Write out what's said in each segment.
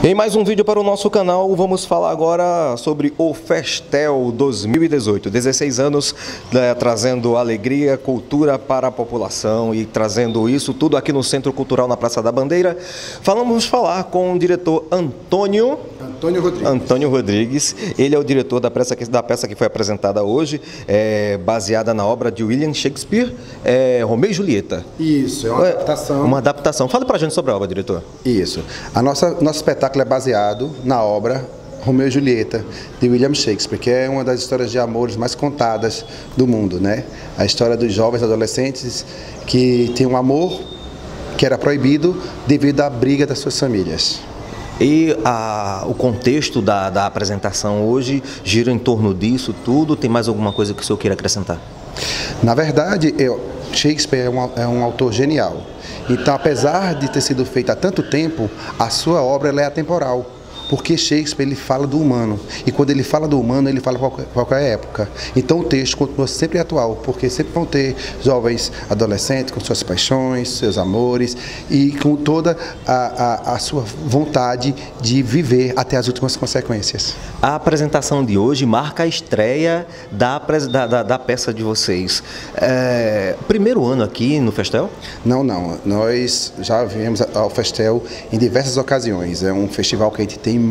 Em mais um vídeo para o nosso canal, vamos falar agora sobre o Festel 2018. 16 anos, trazendo alegria, cultura para a população e trazendo isso tudo aqui no Centro Cultural na Praça da Bandeira. Vamos falar com o diretor Antônio Rodrigues. Ele é o diretor da peça que foi apresentada hoje, baseada na obra de William Shakespeare, Romeu e Julieta. Isso, é uma adaptação. Uma adaptação. Fala pra gente sobre a obra, diretor. Isso. Nosso espetáculo é baseado na obra Romeu e Julieta, de William Shakespeare, que é uma das histórias de amores mais contadas do mundo, né? A história dos jovens adolescentes que têm um amor que era proibido devido à briga das suas famílias. E o contexto da apresentação hoje gira em torno disso tudo? Tem mais alguma coisa que o senhor queira acrescentar? Na verdade, Shakespeare é um autor genial. Então, apesar de ter sido feita há tanto tempo, a sua obra ela é atemporal. Porque Shakespeare ele fala do humano, e quando ele fala do humano, ele fala qualquer época. Então o texto continua sempre atual, porque sempre vão ter jovens adolescentes com suas paixões, seus amores, e com toda a sua vontade de viver até as últimas consequências. A apresentação de hoje marca a estreia da peça de vocês. Primeiro ano aqui no Festel? Não. Nós já viemos ao Festel em diversas ocasiões. É um festival que a gente tem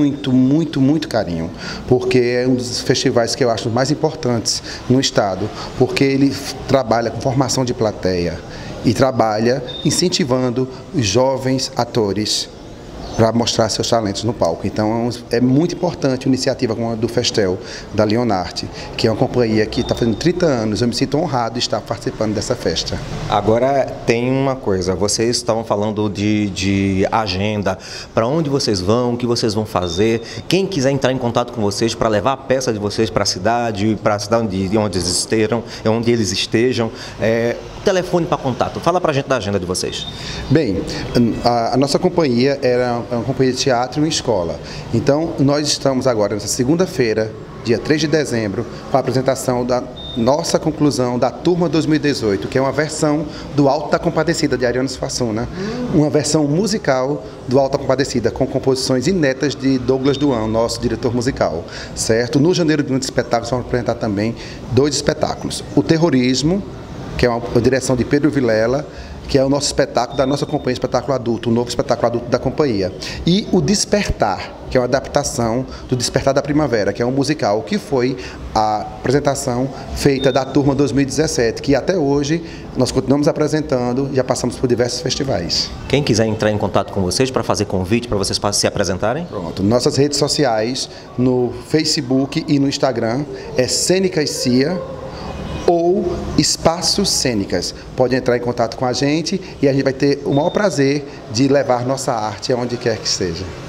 muito carinho, porque é um dos festivais que eu acho mais importantes no estado, porque ele trabalha com formação de plateia e trabalha incentivando os jovens atores para mostrar seus talentos no palco. Então é muito importante a iniciativa como a do Festel, da Leonarte, que é uma companhia que está fazendo 30 anos. Eu me sinto honrado de estar participando dessa festa. Agora tem uma coisa, vocês estavam falando de agenda, para onde vocês vão, o que vocês vão fazer, quem quiser entrar em contato com vocês para levar a peça de vocês para a cidade onde eles estejam, telefone para contato. Fala para a gente da agenda de vocês. Bem, a nossa companhia era uma companhia de teatro e escola. Então, nós estamos agora, nessa segunda-feira, dia 3 de dezembro, com a apresentação da nossa conclusão da Turma 2018, que é uma versão do Alto da Compadecida, de Ariano Suassuna. Uma versão musical do Alto da Compadecida, com composições inéditas de Douglas Duan, nosso diretor musical, certo? No Janeiro de Espetáculos, vamos apresentar também 2 espetáculos. O Terrorismo, que é uma direção de Pedro Vilela, que é o nosso espetáculo da nossa companhia Espetáculo Adulto, o novo espetáculo adulto da companhia. E o Despertar, que é uma adaptação do Despertar da Primavera, que é um musical, que foi a apresentação feita da Turma 2017, que até hoje nós continuamos apresentando, já passamos por diversos festivais. Quem quiser entrar em contato com vocês para fazer convite, para vocês se apresentarem? Pronto, nossas redes sociais, no Facebook e no Instagram, é Cênicas Cia, ou Espaços Cênicas. Pode entrar em contato com a gente e a gente vai ter o maior prazer de levar nossa arte aonde quer que seja.